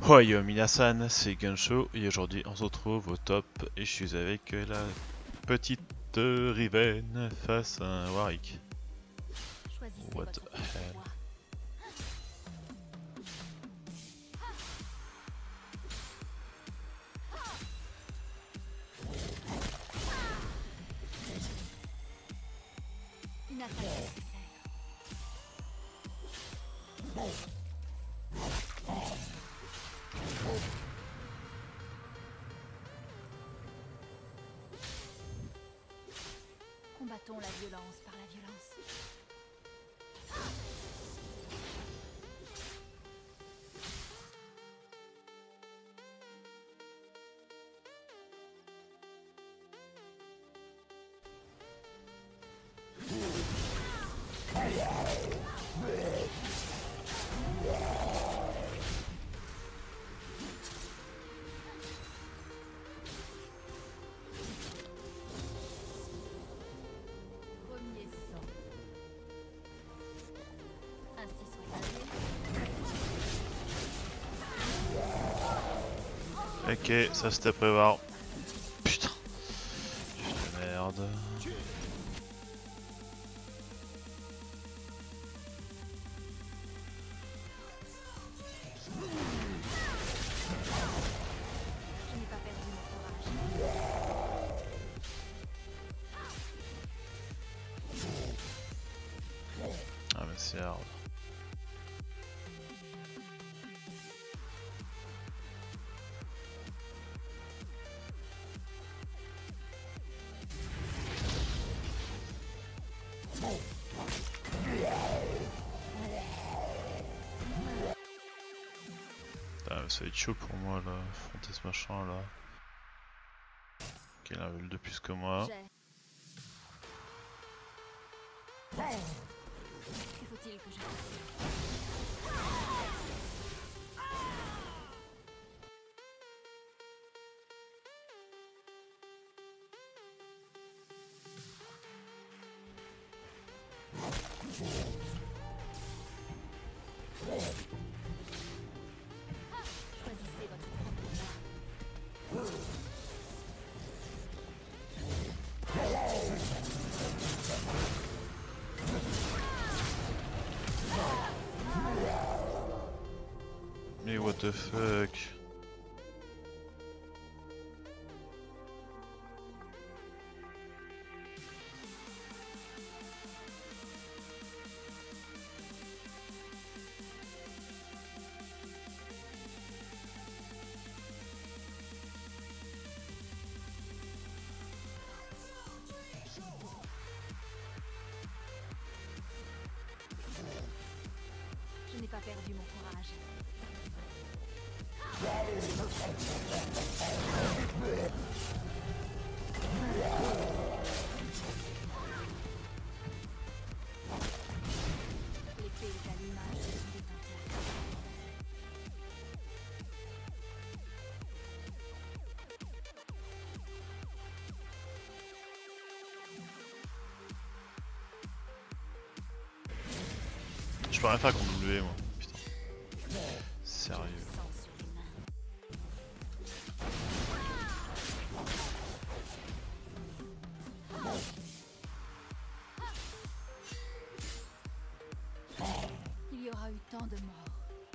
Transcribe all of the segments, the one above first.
Ouais, yo Minasan, c'est Gunshow et aujourd'hui on se retrouve au top et je suis avec la petite Riven face à un Warwick. Choisissez What votre the propre hell? voie. Une attaque nécessaire. Combattons la violence par la violence. Premier sang. Ainsi soit-il. Ok, ça c'était prévoir. Putain, de merde. Je n'ai pas perdu mon courage. Ah mais c'est hard. Putain, ça va être chaud pour moi là, affronter ce machin là. Ok, il a un level de plus que moi. Que faut-il que je fasse? Choisissez votre propre voie. Mais what the fuck? Je n'ai pas perdu mon courage. L'épée est à l'image de son détenteur. Je peux rien faire contre W moi. Putain. Sérieux. Sang sur les mains. Il y aura eu tant de morts.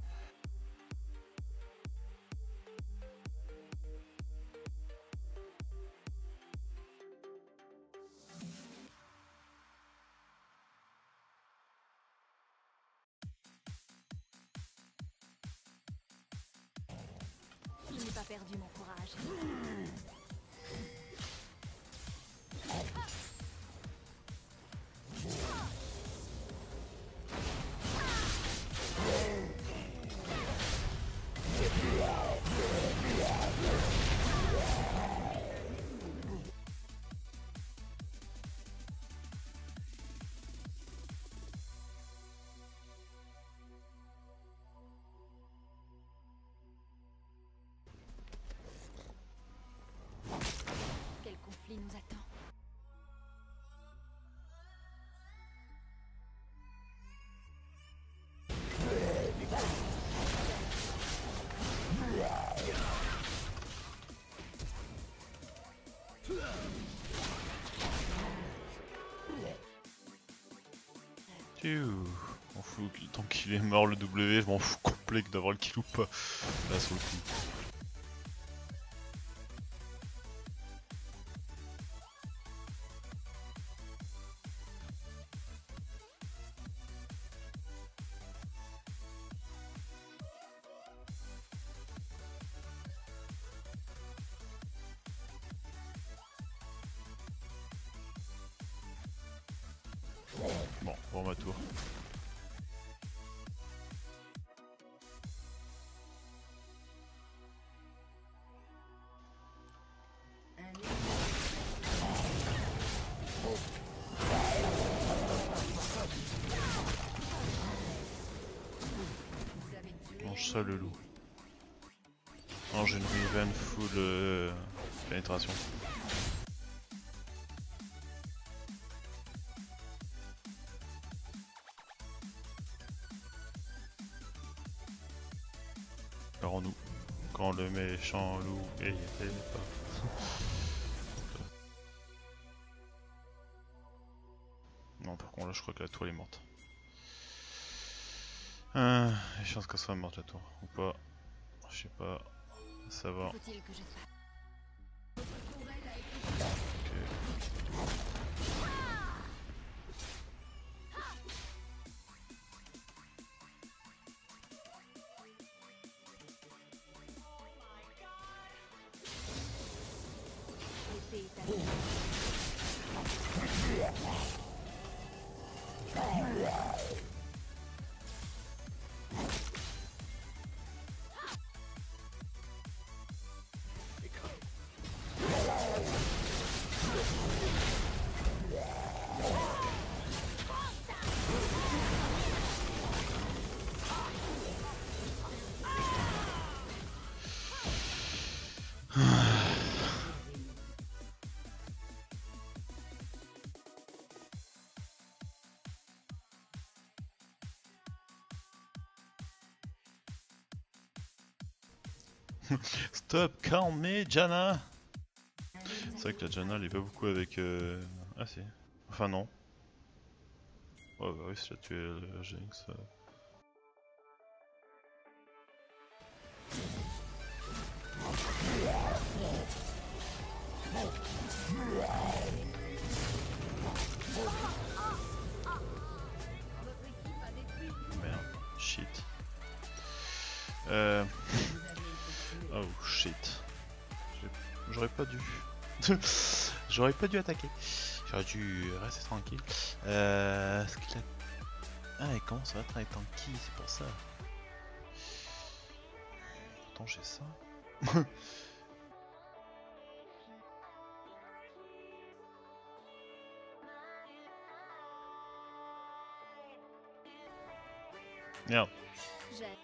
Je n'ai pas perdu mon courage. Pfiou. Je m'en fous, tant qu'il est mort le W, je m'en fous complet d'avoir le kill ou pas. Là sur le coup. Bon, pour ma tour. Mange ça le loup. Non, j'ai une Riven full pénétration. Alors nous, quand le méchant loup est pas. Non, par contre là je crois que la tour est morte. Les chances qu'elle soit morte la tour, ou pas. Je sais pas, ça va. Faut-il que je fasse? L'épée est à moi. Stop, calmez, Janna. C'est vrai que la Janna elle est pas beaucoup avec... Ah si. Enfin non. Ouais bah oui, si tu as tué le Jinx. Merde, shit. Oh shit. J'aurais pas dû. J'aurais pas dû attaquer. J'aurais dû rester tranquille. Ce qu'il a... Ah, il commence à être un tanky, c'est pour ça. Pourtant j'ai ça. Merde. J'ai-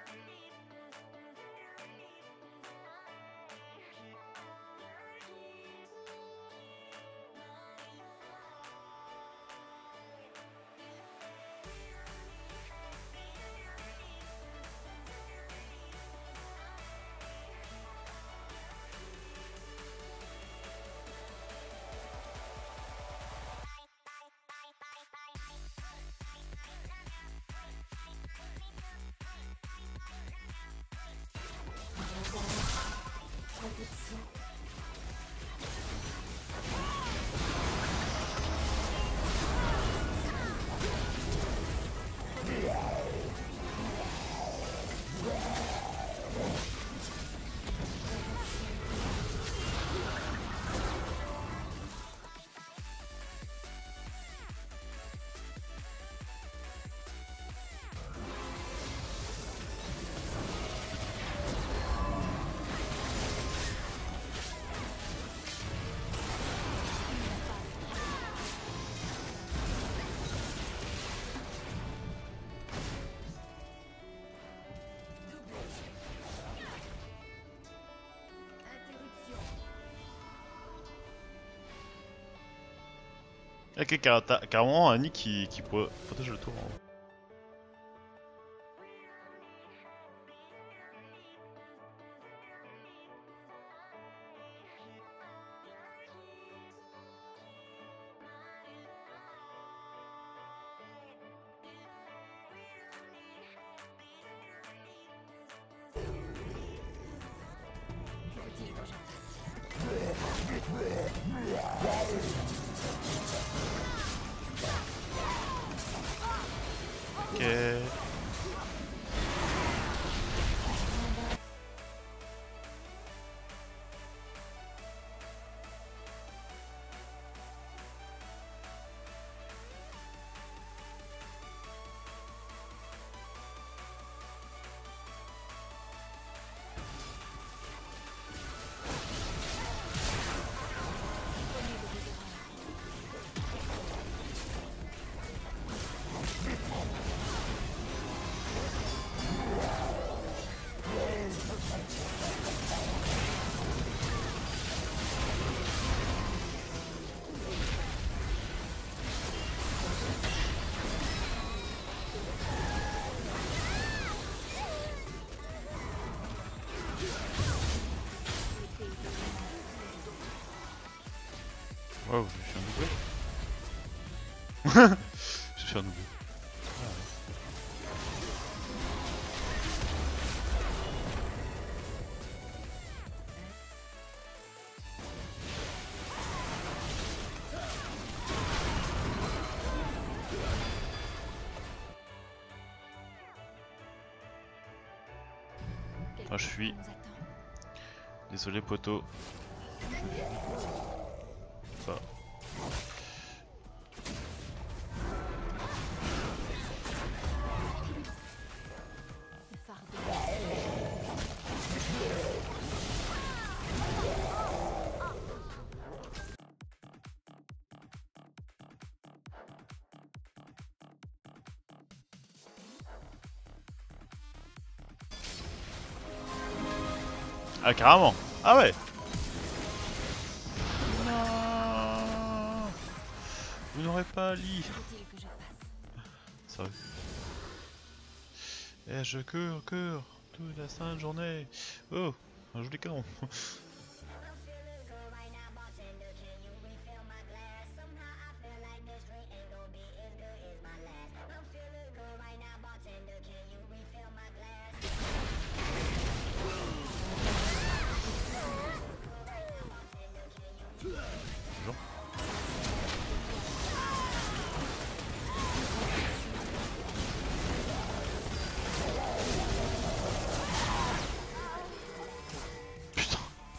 Ok, carrément Annie qui protège le tour. Hein. Ok. Waouh, je suis un doublé. Je suis un doublé. Moi je suis. Désolé poto. Pas. Ah carrément. Ah ouais. Non. Vous n'aurez pas Ali. Sérieux. Eh je cours toute la sainte journée. Oh, un joli canon. Bonjour. Putain.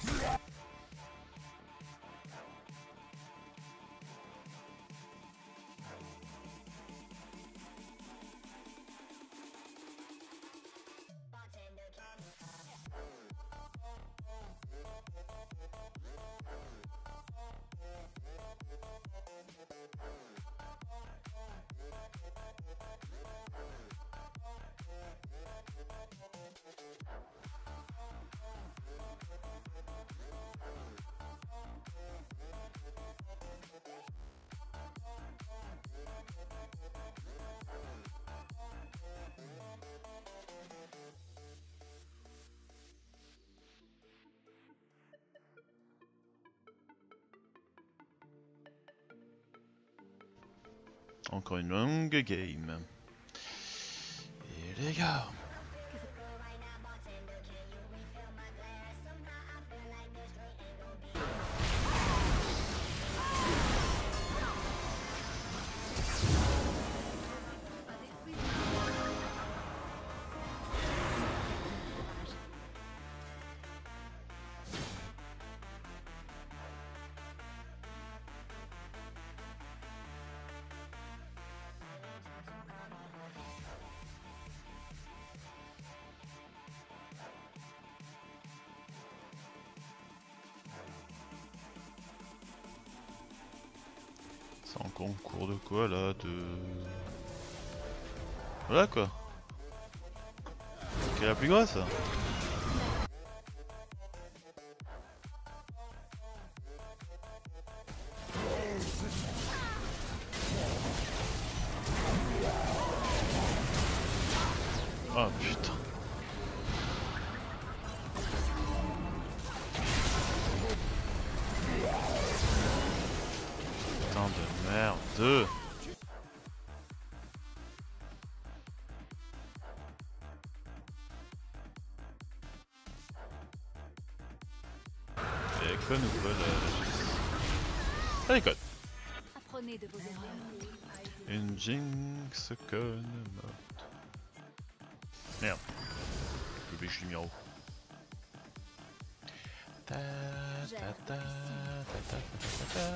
Encore une longue game. Et les gars. C'est un concours de quoi là? Voilà quoi. Quelle est la plus grosse? Oh putain. Putain de merde. Elle est conne ou quoi là? Allez, code. Apprenez de vos erreurs. Une Jinx conne morte. Merde. Le biche du miro. Ta ta ta ta ta ta ta.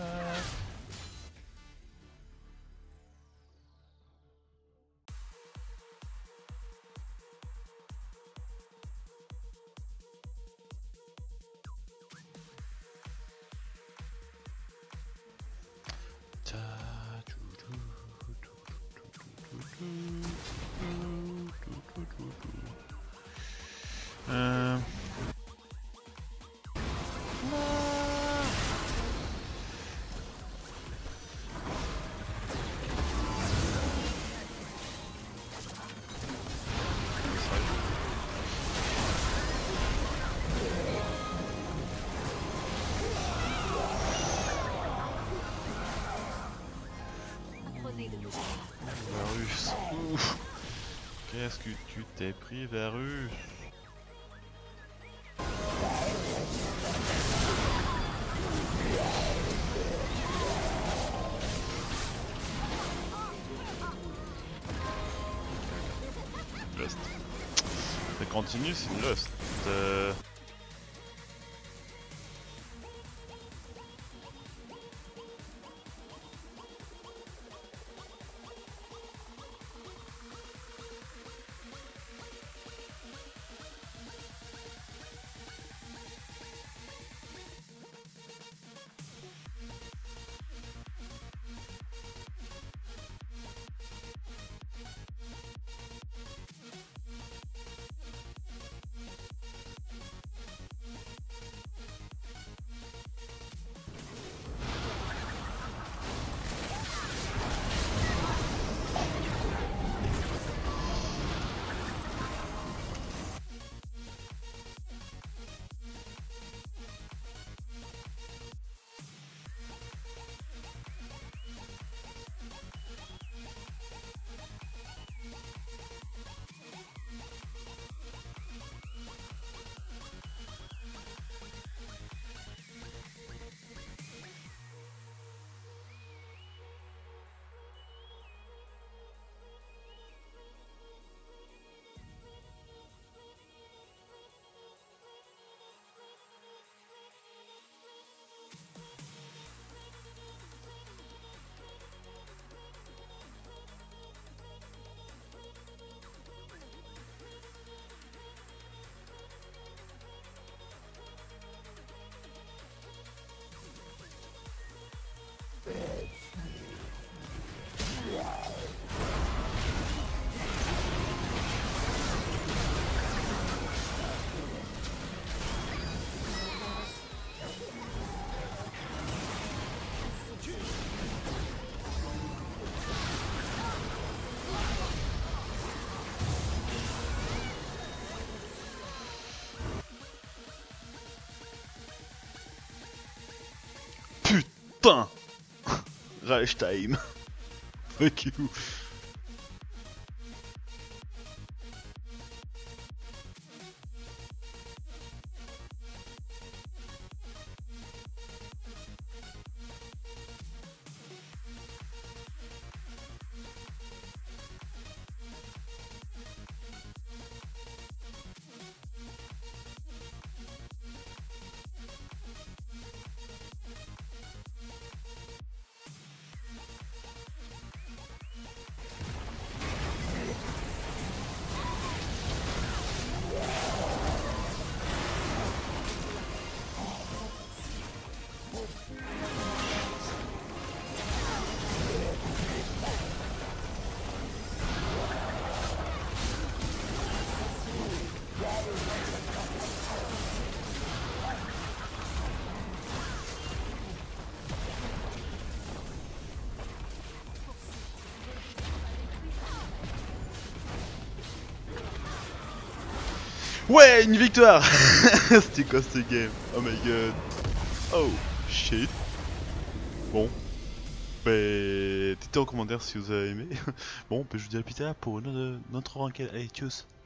Apprenez de vos erreurs. Varus. Ouf. Qu'est-ce que tu t'es pris, Varus? Lust. Ça continue, c'est une lust. Putain. Rage time. Fuck you. Ouais, une victoire. C'était quoi ce game? Oh my god. Oh shit. Bon. Bah, dites en commentaire si vous avez aimé. Bon, bah, je vous dis à plus tard pour notre enquête. Allez, tchuss.